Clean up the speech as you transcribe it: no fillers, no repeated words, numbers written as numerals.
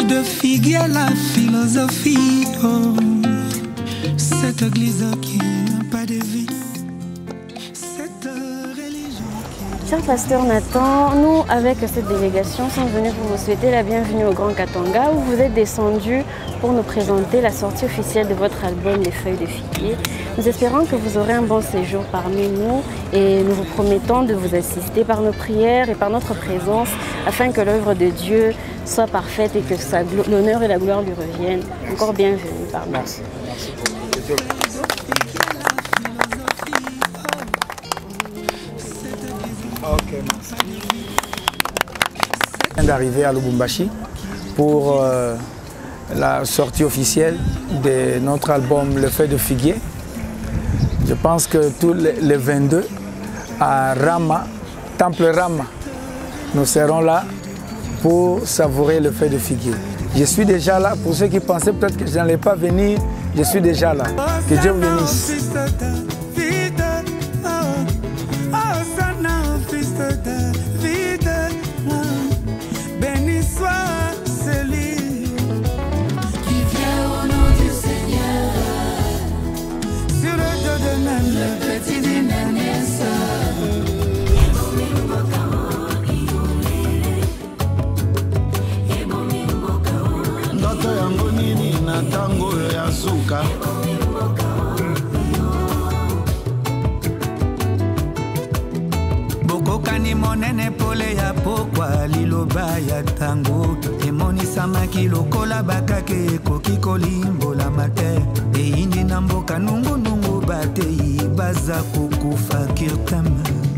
de figuier la philosophie. Oh, cette église qui n'a pas de vie. Cette religion qui... Cher pasteur Nathan, nous, avec cette délégation, sommes venus pour vous souhaiter la bienvenue au Grand Katanga, où vous êtes descendu pour nous présenter la sortie officielle de votre album Les Feuilles de Figuier. Nous espérons que vous aurez un bon séjour parmi nous et nous vous promettons de vous assister par nos prières et par notre présence afin que l'œuvre de Dieu soit parfaite et que l'honneur et la gloire lui reviennent. Encore bienvenue parmi nous. Merci. Merci beaucoup. Ok, merci. Je viens d'arriver à Lubumbashi pour la sortie officielle de notre album Le Feuille de Figuier. Je pense que tous les 22 à Rama, Temple Rama, nous serons là pour savourer le feuille de figuier. Je suis déjà là, pour ceux qui pensaient peut-être que je n'allais pas venir, je suis déjà là. Que Dieu vous bénisse. Tango ya suka bokokani monene pole ya pokwa liloba ya tango emonisamaki lokola bakake ekoki kolimbola mate eyindi na mboka nungunungu batei baza kokufa kirtama.